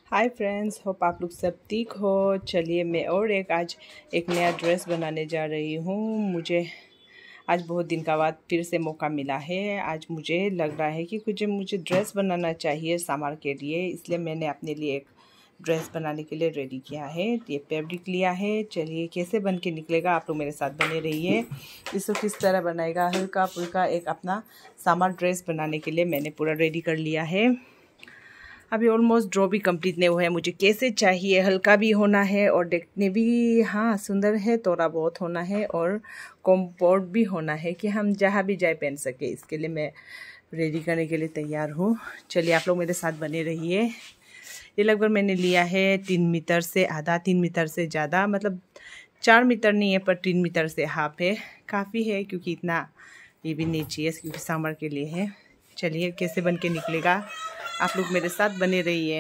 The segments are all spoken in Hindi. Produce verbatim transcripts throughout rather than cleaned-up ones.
हाय फ्रेंड्स, होप आप लोग सब ठीक हो। चलिए मैं और एक आज एक नया ड्रेस बनाने जा रही हूँ। मुझे आज बहुत दिन का बाद फिर से मौका मिला है। आज मुझे लग रहा है कि कुछ मुझे ड्रेस बनाना चाहिए समर के लिए, इसलिए मैंने अपने लिए एक ड्रेस बनाने के लिए रेडी किया है। ये फैब्रिक लिया है। चलिए कैसे बन के निकलेगा, आप लोग मेरे साथ बने रहिए। इसको किस तरह बनाएगा, हल्का फुल्का एक अपना समर ड्रेस बनाने के लिए मैंने पूरा रेडी कर लिया है। अभी ऑलमोस्ट ड्रॉ भी कंप्लीट नहीं हुआ है। मुझे कैसे चाहिए, हल्का भी होना है और देखने भी हाँ सुंदर है, थोड़ा बहुत होना है और कॉम्फर्ट भी होना है कि हम जहाँ भी जाए पहन सके। इसके लिए मैं रेडी करने के लिए तैयार हूँ। चलिए आप लोग मेरे साथ बने रहिए। ये लगभग मैंने लिया है तीन मीटर से आधा, तीन मीटर से ज़्यादा, मतलब चार मीटर नहीं है पर तीन मीटर से हाफ है। काफ़ी है क्योंकि इतना ये भी नहीं चाहिए क्योंकि समर के लिए है। चलिए कैसे बन के निकलेगा, आप लोग मेरे साथ बने रहिए।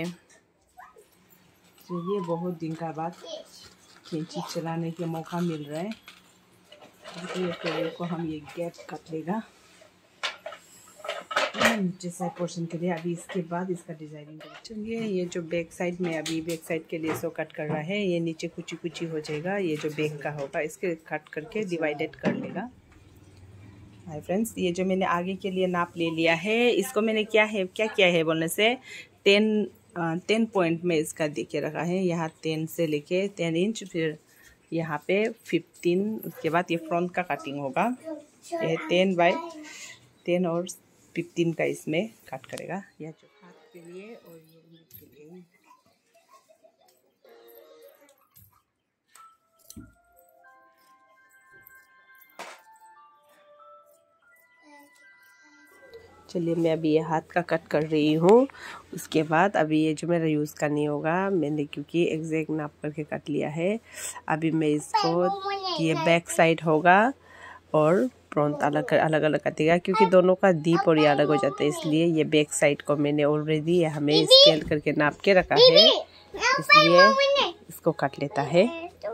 चलिए बहुत दिन का बाद कैंची चलाने के मौका मिल रहा है। तो ये कलर को हम ये गैप काट लेगा नीचे साइड पोर्शन के लिए। अभी इसके बाद इसका डिजाइनिंग करें। चलिए ये जो बैक साइड में अभी बैक साइड के लिए सो कट कर रहा है, ये नीचे कुची कुची हो जाएगा। ये जो बैक का होगा इसके कट करके डिवाइडेड कर लेगा। हाय फ्रेंड्स, ये जो मैंने आगे के लिए नाप ले लिया है, इसको मैंने क्या है क्या किया है बोलने से टेन टेन पॉइंट में इसका दे के रखा है। यहाँ टेन से लेके टेन इंच, फिर यहाँ पे फिफ्टीन, उसके बाद ये फ्रंट का कटिंग होगा। ये टेन बाय टेन और फिफ्टीन का इसमें कट करेगा। यह जो हाथ के लिए और ये नीचे के लिए। चलिए मैं अभी ये हाथ का कट कर रही हूँ। उसके बाद अभी ये जो मेरा यूज़ करनी होगा, मैंने क्योंकि एग्जैक्ट नाप करके कट लिया है। अभी मैं इसको ये बैक साइड होगा और फ्रंट अलग अलग अलग कटेगा क्योंकि दोनों का दीप और ये अलग हो जाता है, इसलिए ये बैक साइड को मैंने ऑलरेडी हमें स्केल करके नाप के रखा है, इसलिए इसको काट लेता है।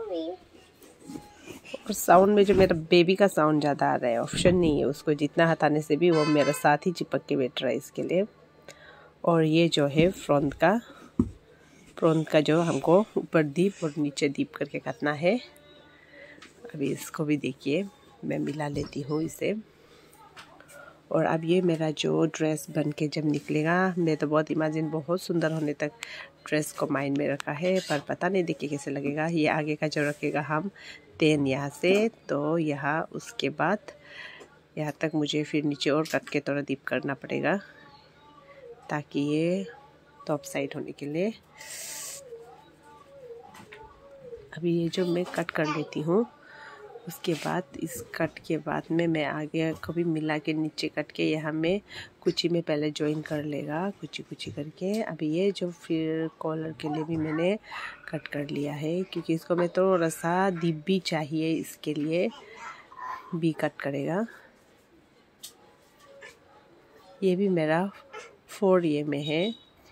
और साउंड में जो मेरा बेबी का साउंड ज़्यादा आ रहा है, ऑप्शन नहीं है, उसको जितना हटाने से भी वो मेरे साथ ही चिपक के बैठ रहा है इसके लिए। और ये जो है फ्रंट का फ्रंट का जो हमको ऊपर दीप और नीचे दीप करके काटना है। अभी इसको भी देखिए मैं मिला लेती हूँ इसे। और अब ये मेरा जो ड्रेस बन के जब निकलेगा, मैं तो बहुत इमेजिन बहुत सुंदर होने तक ड्रेस को माइंड में रखा है, पर पता नहीं देखिए कैसे लगेगा। ये आगे का जो रखेगा हम टेन यहाँ से, तो यहाँ उसके बाद यहाँ तक मुझे फिर नीचे और कट के थोड़ा डीप करना पड़ेगा ताकि ये टॉप साइड होने के लिए। अभी ये जो मैं कट कर लेती हूँ, उसके बाद इस कट के बाद में मैं आगे को भी मिला के नीचे कट के यहाँ में कुची में पहले ज्वाइन कर लेगा, कुची कुची करके। अभी ये जो फिर कॉलर के लिए भी मैंने कट कर लिया है क्योंकि इसको मैं थोड़ा सा डीप भी चाहिए, इसके लिए भी कट करेगा। ये भी मेरा फोर ये में है।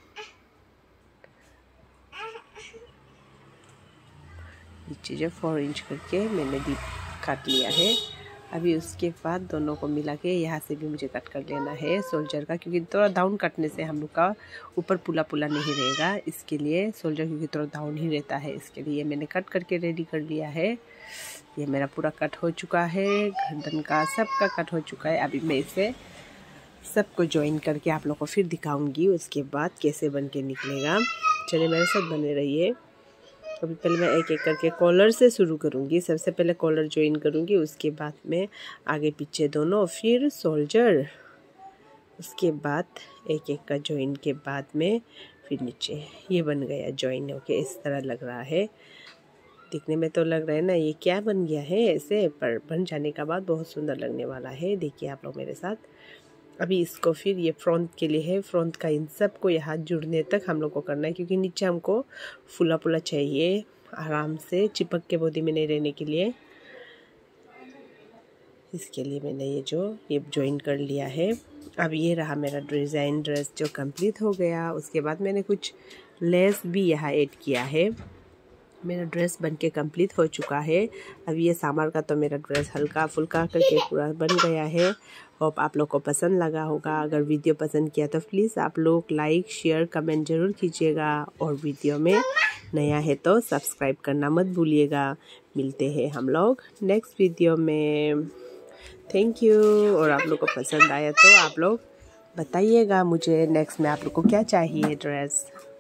नीचे जो फोर इंच करके मैंने डीप काट लिया है। अभी उसके बाद दोनों को मिला के यहाँ से भी मुझे कट कर लेना है सोल्जर का, क्योंकि थोड़ा डाउन कटने से हम लोग का ऊपर पुला पुला नहीं रहेगा, इसके लिए सोल्जर क्योंकि थोड़ा डाउन ही रहता है, इसके लिए मैंने कट करके रेडी कर लिया है। ये मेरा पूरा कट हो चुका है, गर्दन का सब का कट हो चुका है। अभी मैं इसे सबको ज्वाइन करके आप लोग को फिर दिखाऊँगी उसके बाद कैसे बन के निकलेगा। चलिए मेरे साथ बने रहिए। अभी पहले मैं एक एक करके कॉलर से शुरू करूँगी। सबसे पहले कॉलर ज्वाइन करूँगी, उसके बाद में आगे पीछे दोनों, फिर सोल्जर, उसके बाद एक एक का ज्वाइन के बाद में फिर नीचे। ये बन गया ज्वाइन होके, इस तरह लग रहा है। दिखने में तो लग रहा है ना ये क्या बन गया है ऐसे, पर बन जाने का बाद बहुत सुंदर लगने वाला है। देखिए आप लोग मेरे साथ। अभी इसको फिर ये फ्रंट के लिए है, फ्रंट का इन सब को यहाँ जुड़ने तक हम लोग को करना है क्योंकि नीचे हमको फुला फुला चाहिए, आराम से चिपक के बॉडी में नहीं रहने के लिए। इसके लिए मैंने ये जो ये ज्वाइन कर लिया है। अब ये रहा मेरा डिज़ाइन ड्रेस जो कंप्लीट हो गया। उसके बाद मैंने कुछ लेस भी यहाँ ऐड किया है। मेरा ड्रेस बन के कम्प्लीट हो चुका है। अभी ये समर का तो मेरा ड्रेस हल्का फुल्का करके पूरा बन गया है। होप आप लोग को पसंद लगा होगा। अगर वीडियो पसंद किया तो प्लीज़ आप लोग लाइक शेयर कमेंट ज़रूर कीजिएगा, और वीडियो में नया है तो सब्सक्राइब करना मत भूलिएगा। मिलते हैं हम लोग नेक्स्ट वीडियो में। Thank you. और आप लोग को पसंद आया तो आप लोग बताइएगा मुझे नेक्स्ट में आप लोग को क्या चाहिए ड्रेस।